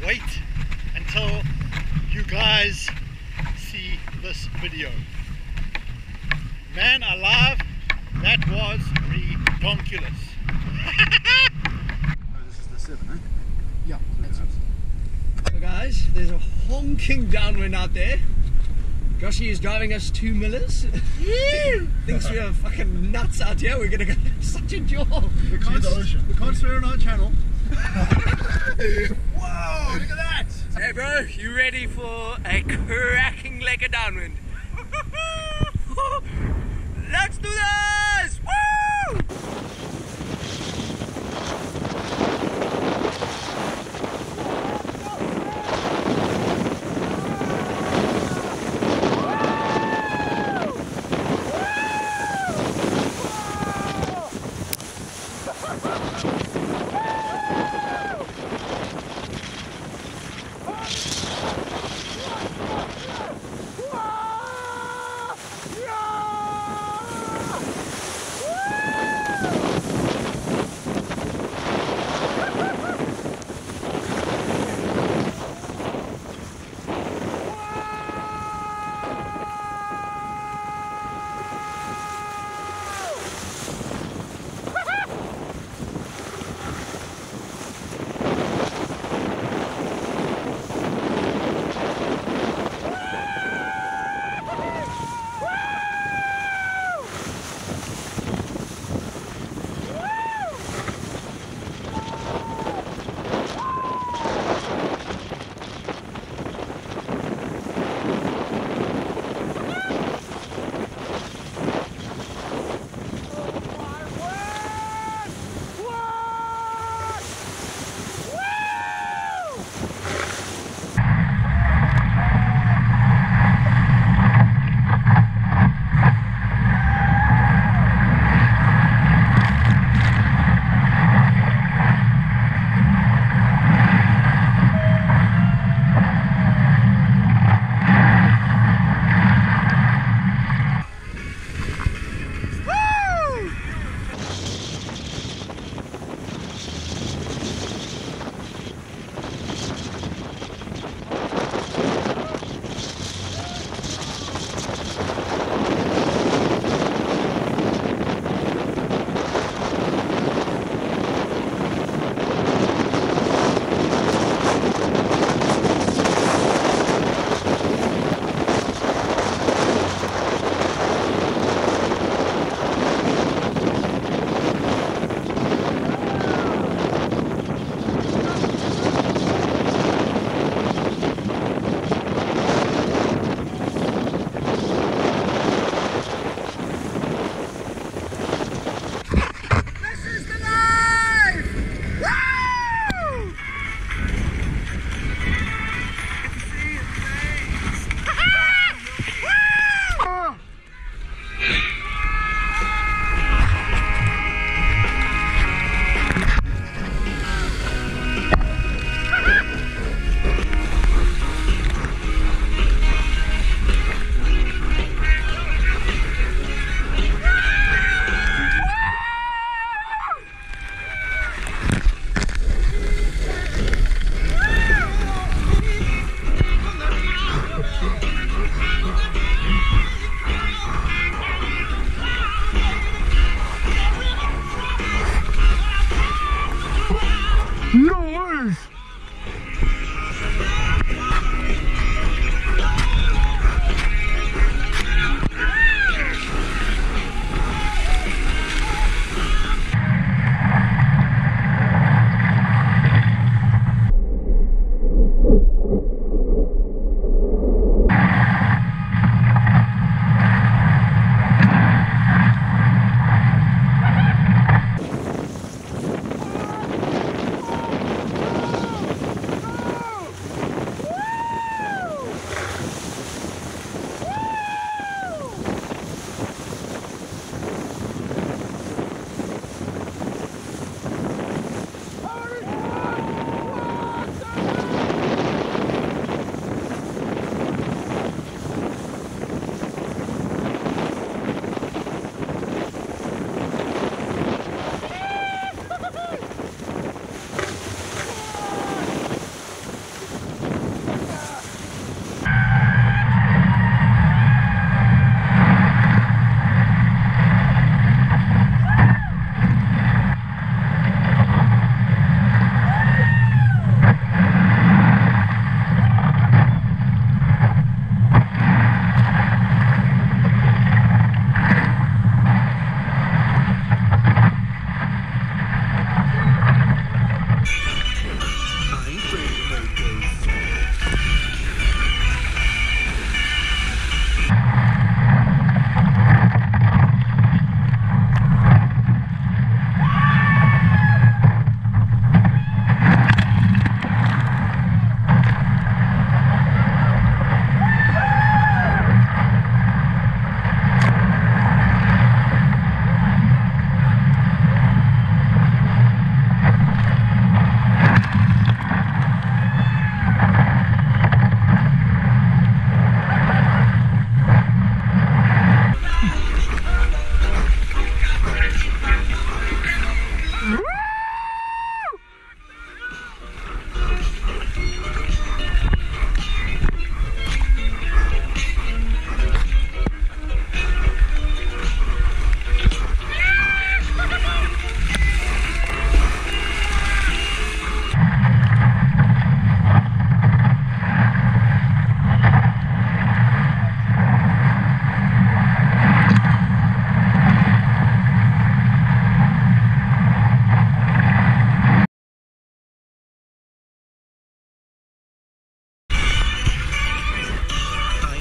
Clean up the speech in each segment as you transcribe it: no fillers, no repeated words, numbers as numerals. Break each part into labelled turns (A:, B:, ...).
A: wait until you guys see this video. Man alive, that was redonkulous.
B: Oh, this is the 7, eh?
C: Yeah, that's it. So guys, there's a honking downwind out there. Joshy is driving us 2 millers. Thinks we are fucking nuts out here. We're gonna go such a jaw.
B: We can't swear on our channel.
C: Whoa, look at that! Hey bro, you ready for a cracking leg of downwind? Let's do this! Woo!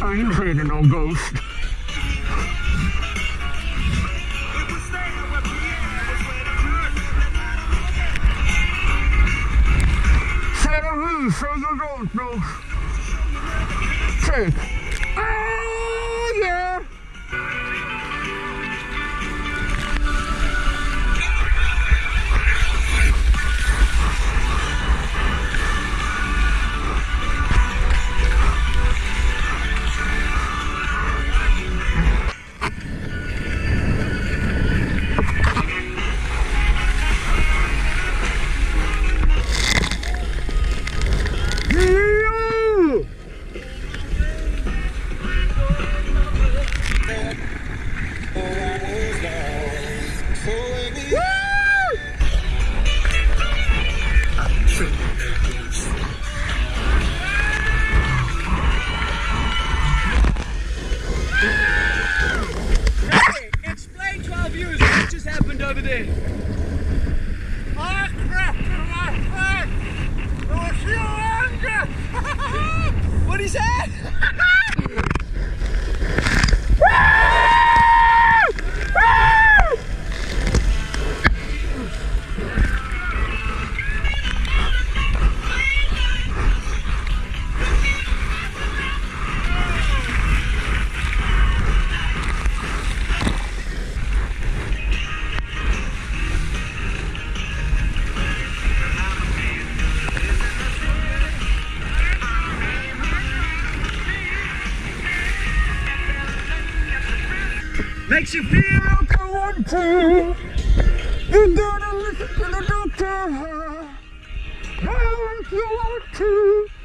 D: I ain't trading no ghost. Say you don't know. Take. Oh yeah.
C: Explain to our viewers what just happened over there.
A: I cracked in my head. It was humongous.
C: What he said? Makes you feel like I want to. You gotta listen to the doctor. Like you want to.